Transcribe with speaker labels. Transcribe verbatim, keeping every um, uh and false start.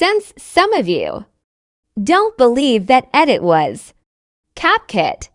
Speaker 1: Since some of you don't believe that edit was CapCut,